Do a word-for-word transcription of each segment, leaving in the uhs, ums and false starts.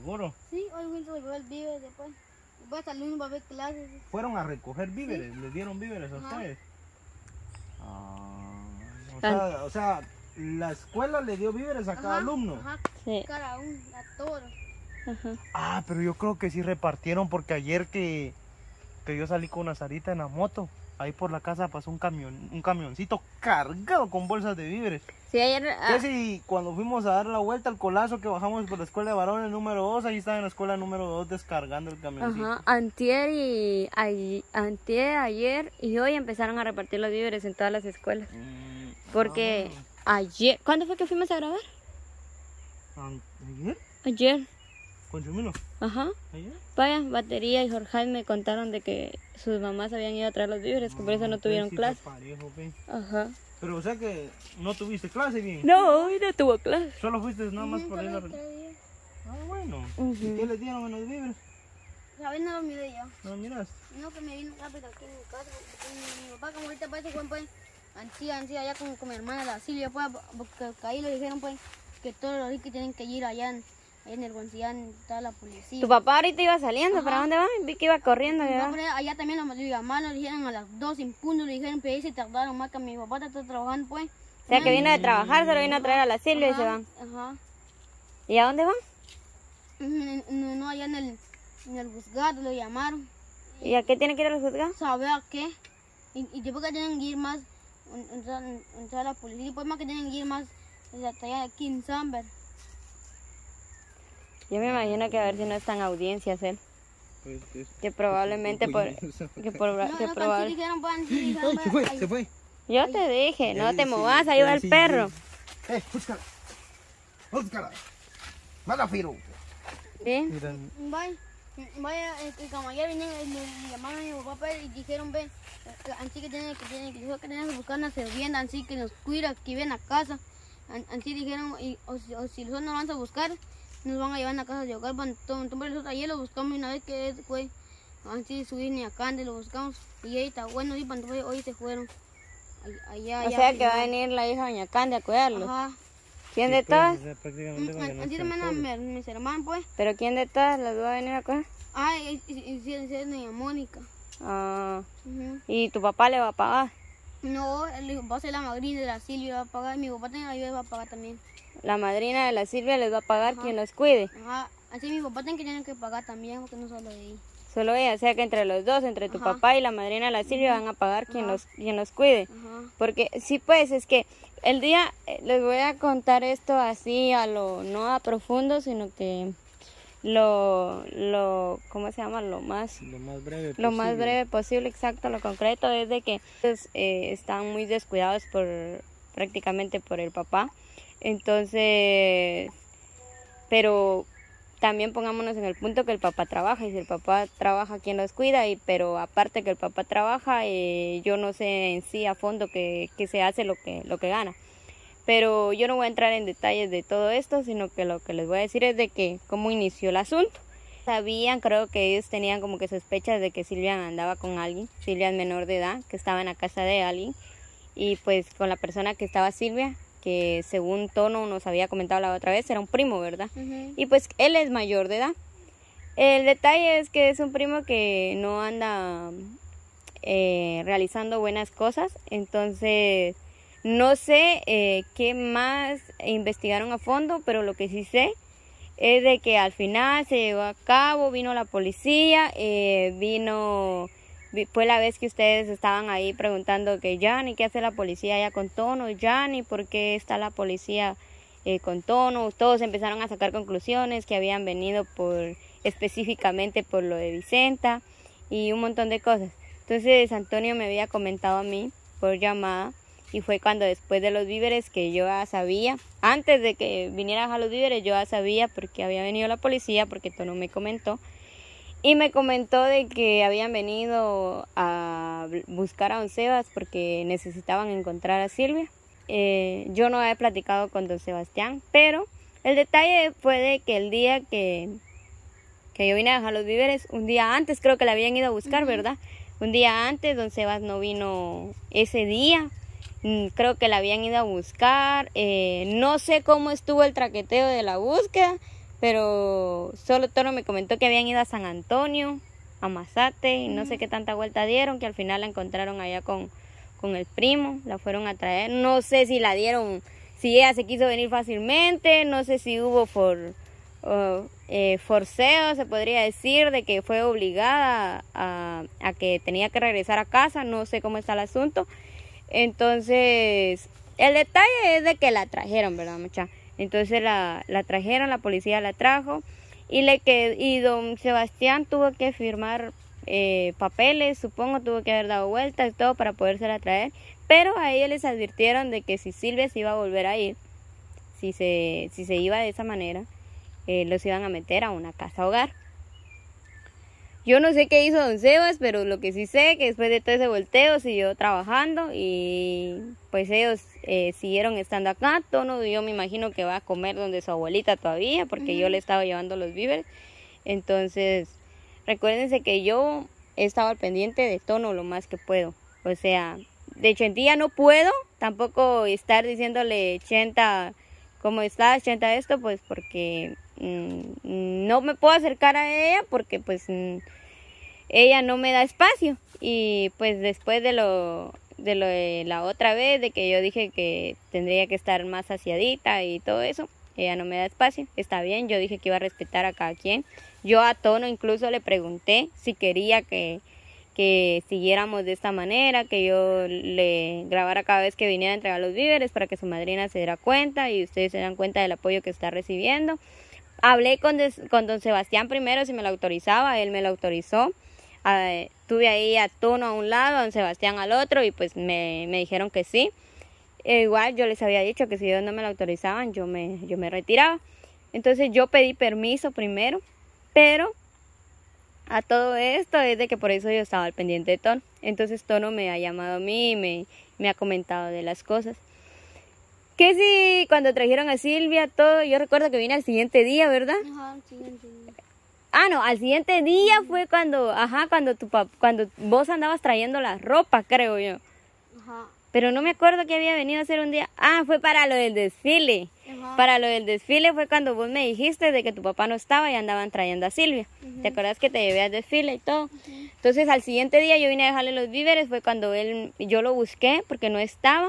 seguro. Sí, hoy fuimos a llevar víveres después. Después hasta el lunes va a haber clases. Fueron a recoger víveres, Sí. les dieron víveres a Ajá. ustedes. Ah, o, sea, o sea, la escuela le dio víveres a cada Ajá, alumno. Ajá, Sí. cada uno, a todos. Ajá. Ah, pero yo creo que sí repartieron porque ayer que, que yo salí con una Sarita en la moto, ahí por la casa pasó un camión, un camioncito cargado con bolsas de víveres. Sí, ayer... ah, ¿Qué si cuando fuimos a dar la vuelta al colazo que bajamos por la escuela de varones número dos, ahí estaba en la escuela número dos descargando el camioncito? Ajá, antier y ay- antier, ayer y hoy empezaron a repartir los víveres en todas las escuelas. Mm, Porque ayer, ¿cuándo fue que fuimos a grabar? ah, ¿Ayer? Ayer, ¿Con Chumilo? ajá. ¿Ayer? Vaya, Batería y Jorge me contaron de que sus mamás habían ido a traer los víveres, que por eso no tuvieron Sí, clase. fue parejo, pe. Ajá. Pero o sea que no tuviste clase bien. No, hoy no tuvo clase. Solo fuiste nada más Ujú, por ir a... solo tres días. Ah, bueno. Ujú. ¿Y qué les dieron en los víveres? ¿Sabes? No lo miré yo. No, miras. No, que me vino rápido aquí en mi casa. Porque mi, mi papá, como ahorita parece que pues, ansí, ansí, allá con, con mi hermana, la Silvia, pues, porque ahí le dijeron, pues, que todos los ricos tienen que ir allá en, allá en el Goncillán, está la policía. Tu papá ahorita iba saliendo, Ajá. ¿para dónde va? Vi que iba corriendo, Mi ¿verdad? papá, allá también lo llamaron, le dijeron a las dos en punto, le dijeron, pero ahí se tardaron más que mi papá está trabajando, pues. O sea, que vino de trabajar, se lo vino a traer a la Silvia y se van. Ajá. ¿Y a dónde van? No, no, no, allá en el, en el juzgado lo llamaron. ¿Y a qué tiene que ir a los juzgados? ¿Sabe a qué? Y, y después que tienen que ir más, entrar, entrar a la policía, y después más que tienen que ir más, hasta allá aquí en Samber. Yo me imagino que a ver si no están audiencias él. Pues, es- Que probablemente por... Que por No, que no, probable- sí dijeron, pues, sí dijeron, ¡Ay, se pues, fue! ay, ¡Se fue! Yo te dije, no Ahí te sí, movas, ahí va ahí el sí, perro. sí. ¡Eh, búscala! ¡Búscala! ¡Mala, Firo! ¿Sí? Mira, Vaya, vaya, este, como ayer vinieron, le, le llamaron a mi papá pues, y dijeron, ve, eh, así que tienen que, tienen que, dijo que tenían que buscar una sirvienta, así que nos cuida, que viene a casa. An- Así dijeron, y, o, si, o si nosotros nos van a buscar, nos van a llevar a la casa de hogar. Bueno, entonces nosotros ayer lo buscamos y una vez que fue, así subir ni acá, antes lo buscamos y ahí está bueno, y entonces hoy se fueron. Ay- Allá, O allá, sea que va a allá. venir la hija de Doña Candy a cuidarlos. Ajá. ¿Quién de pues, todas? o sea, prácticamente Mm, para que no Así estén también solos. mis, mis hermanos, pues. ¿Pero quién de todas las va a venir a coger? Ay, y, y, y, y, y, y doña Mónica. Ah, Ujú. ¿y tu papá le va a pagar? No, él dijo, va a ser la madrina de la Silvia, va a pagar, y mi papá también ayuda, va a pagar también. La madrina de la Silvia les va a pagar Ajá. quien los cuide. Ajá, así mi papá también que tiene que pagar también, porque no solo de ahí. Solo ella, o sea que entre los dos, entre tu Ajá. papá y la madrina de la Silvia van a pagar quien Ajá. los, quien los cuide. Ajá. Porque sí, pues es que el día, eh, les voy a contar esto así a lo, no a profundo, sino que lo, lo, ¿cómo se llama? Lo más, Lo más breve lo más posible. breve posible, exacto, lo concreto es de que ellos eh, están muy descuidados por, prácticamente por el papá. Entonces, pero también pongámonos en el punto que el papá trabaja, y si el papá trabaja, ¿quién los cuida? Y pero aparte que el papá trabaja, eh, yo no sé en sí a fondo que, que se hace lo que, lo que gana. Pero yo no voy a entrar en detalles de todo esto, sino que lo que les voy a decir es de que cómo inició el asunto. Sabían, creo que ellos tenían como que sospechas de que Silvia andaba con alguien, Silvia es menor de edad, que estaba en la casa de alguien, y pues con la persona que estaba Silvia, que según Tono nos había comentado la otra vez, era un primo, ¿verdad? Ujú. Y pues él es mayor de edad. El detalle es que es un primo que no anda eh, realizando buenas cosas, entonces no sé eh, qué más investigaron a fondo, pero lo que sí sé es de que al final se llevó a cabo, vino la policía, eh, vino, vi- fue la vez que ustedes estaban ahí preguntando que Yanni, ¿qué hace la policía allá con Tono? Yanni, ¿por qué está la policía eh, con Tono? Todos empezaron a sacar conclusiones que habían venido por específicamente por lo de Vicenta y un montón de cosas. Entonces Antonio me había comentado a mí por llamada, y fue cuando después de los víveres que yo ya sabía, antes de que vinieran a los víveres yo ya sabía porque había venido la policía, porque Tono me comentó, y me comentó de que habían venido a buscar a don Sebas porque necesitaban encontrar a Silvia. Eh, yo no había platicado con don Sebastián, pero el detalle fue de que el día que, que yo vine a dejar los víveres, un día antes creo que la habían ido a buscar, ¿verdad? Un día antes don Sebas no vino ese día. Creo que la habían ido a buscar, eh, no sé cómo estuvo el traqueteo de la búsqueda, pero solo Tono me comentó que habían ido a San Antonio, a Mazate, y no sé qué tanta vuelta dieron, que al final la encontraron allá con, con el primo, la fueron a traer. No sé si la dieron, si ella se quiso venir fácilmente, no sé si hubo por uh, eh, forceo, se podría decir, de que fue obligada a, a que tenía que regresar a casa, no sé cómo está el asunto. Entonces, el detalle es de que la trajeron, ¿verdad, mucha? Entonces la, la trajeron, la policía la trajo y le que y don Sebastián tuvo que firmar eh, papeles, supongo, tuvo que haber dado vueltas y todo para podérsela traer, pero a ellos les advirtieron de que si Silvia se iba a volver a ir, si se, si se iba de esa manera, eh, los iban a meter a una casa hogar. Yo no sé qué hizo don Sebas, pero lo que sí sé que después de todo ese volteo siguió trabajando y pues ellos eh, siguieron estando acá. Tono, yo me imagino que va a comer donde su abuelita todavía, porque uh-huh. yo le estaba llevando los víveres. Entonces, recuérdense que yo he estado al pendiente de Tono lo más que puedo. O sea, de Chentilla no puedo tampoco estar diciéndole Chenta, ¿cómo estás, Chenta, esto? Pues porque mmm, no me puedo acercar a ella porque pues mmm, ella no me da espacio. Y pues después de lo, de lo de la otra vez, de que yo dije que tendría que estar más saciadita y todo eso, ella no me da espacio. Está bien, yo dije que iba a respetar a cada quien. Yo a Tono incluso le pregunté si quería que, que siguiéramos de esta manera, que yo le grabara cada vez que viniera a entregar los víveres para que su madrina se diera cuenta y ustedes se dan cuenta del apoyo que está recibiendo. Hablé con, des, con don Sebastián primero si me lo autorizaba, él me lo autorizó. Uh, tuve ahí a Tono a un lado, a don Sebastián al otro y pues me, me dijeron que sí. E igual yo les había dicho que si ellos no me lo autorizaban yo me, yo me retiraba. Entonces yo pedí permiso primero, pero a todo esto es de que por eso yo estaba al pendiente de Tono. Entonces Tono me ha llamado a mí y me, me ha comentado de las cosas. Que si cuando trajeron a Silvia todo, yo recuerdo que vine al siguiente día, ¿verdad? Ajá, al siguiente día. Ah, no, al siguiente día fue cuando, ajá, cuando tu pap, cuando vos andabas trayendo la ropa, creo yo. Ajá. Pero no me acuerdo que había venido a hacer un día. Ah, fue para lo del desfile. Ajá. Para lo del desfile fue cuando vos me dijiste de que tu papá no estaba y andaban trayendo a Silvia. Uh-huh. ¿Te acuerdas que te llevé al desfile y todo? Uh-huh. Entonces al siguiente día yo vine a dejarle los víveres, fue cuando él, yo lo busqué porque no estaba.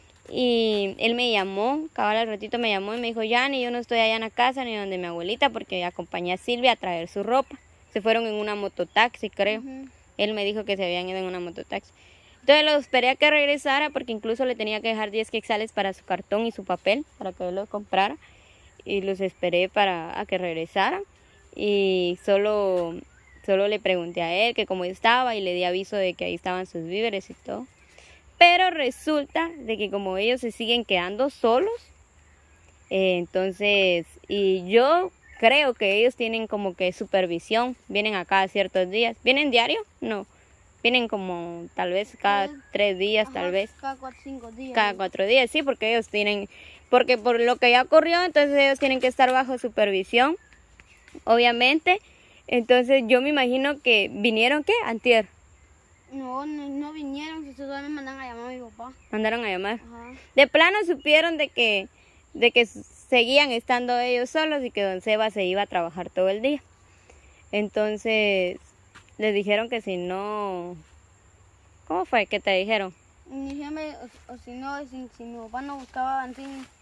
Y él me llamó, cabal al ratito me llamó y me dijo, Yani, yo no estoy allá en la casa ni donde mi abuelita porque acompañé a Silvia a traer su ropa. Se fueron en una mototaxi, creo. Uh-huh. Él me dijo que se habían ido en una mototaxi. Entonces lo esperé a que regresara porque incluso le tenía que dejar diez quetzales para su cartón y su papel para que él los comprara. Y los esperé para a que regresara. Y solo, solo le pregunté a él que cómo estaba y le di aviso de que ahí estaban sus víveres y todo. Pero resulta de que como ellos se siguen quedando solos, eh, entonces, y yo creo que ellos tienen como que supervisión, vienen acá a ciertos días. ¿Vienen diario? No. Vienen como tal vez cada tres días, Ajá, tal vez. Cada cuatro, cinco días. Cada cuatro días, sí, porque ellos tienen, porque por lo que ya ocurrió, entonces ellos tienen que estar bajo supervisión, obviamente. Entonces yo me imagino que vinieron, ¿qué? Antier. No, no, no vinieron, solo me mandaron a llamar a mi papá. Mandaron a llamar. Ajá. De plano supieron de que, de que seguían estando ellos solos y que don Seba se iba a trabajar todo el día. Entonces les dijeron que si no... ¿Cómo fue que te dijeron? Dígame, o, o si no, si, si mi papá no buscaba así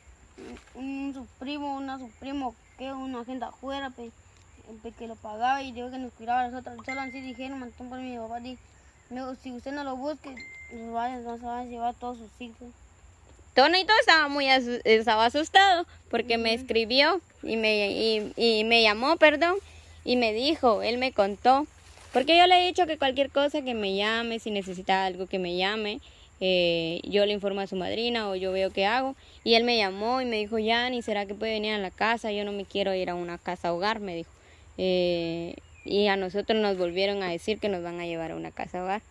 un, un su primo, una su primo, que una gente afuera, pe, pe, que lo pagaba y dijo que nos cuidaba a nosotros. Solo así dijeron, mantón por mi papá, di, dijo, si usted no lo busque, nos van, nos van a llevar todos sus hijos. Tonito estaba muy asu estaba asustado porque me escribió y me, y, y me llamó, perdón, y me dijo, él me contó, porque yo le he dicho que cualquier cosa que me llame, si necesita algo que me llame, eh, yo le informo a su madrina o yo veo qué hago. Y él me llamó y me dijo, Yani, ¿será que puede venir a la casa? Yo no me quiero ir a una casa hogar, me dijo. Eh, y a nosotros nos volvieron a decir que nos van a llevar a una casa hogar.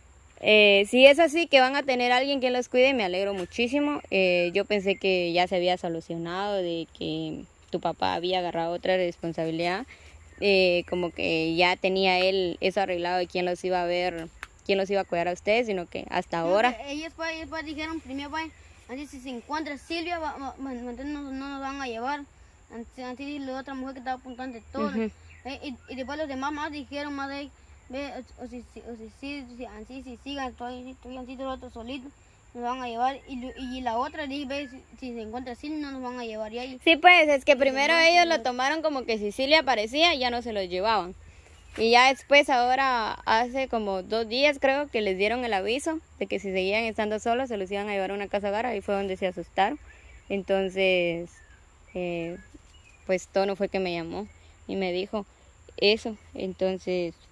Eh, si es así, que van a tener a alguien que los cuide, me alegro muchísimo. Eh, yo pensé que ya se había solucionado, de que tu papá había agarrado otra responsabilidad. Eh, como que ya tenía él eso arreglado de quién los iba a ver, quién los iba a cuidar a ustedes, sino que hasta No, ahora... que ellos, pues, ellos pues, dijeron primero, pues, así si se encuentra Silvia, va, va, va, no, no nos van a llevar. Así la otra mujer que estaba apuntando de todo. Ujú. Eh, y, y después los demás más dijeron más de, ve, o, o si, si, o si, si, si, así, si sigan, estoy, estoy así todo otro solito, nos van a llevar. Y, lo- y la otra dije, ve, si, si se encuentra así, no nos van a llevar. Y ahí, Sí, pues es que primero demás, ellos y lo los- tomaron como que Sicilia aparecía y ya no se los llevaban. Y ya después, ahora, hace como dos días creo que les dieron el aviso de que si seguían estando solos se los iban a llevar a una casa hogar. Ahí fue donde se asustaron. Entonces, eh, pues Tono fue que me llamó y me dijo eso. Entonces